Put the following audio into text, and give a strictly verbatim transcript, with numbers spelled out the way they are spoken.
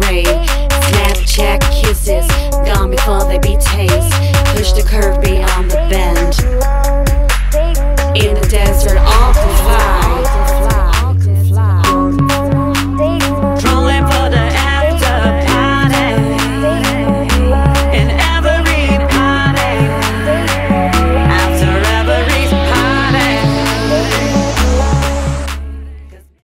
afraid. Snapchat kisses, gone before they be tased. Push the curve beyond the bend.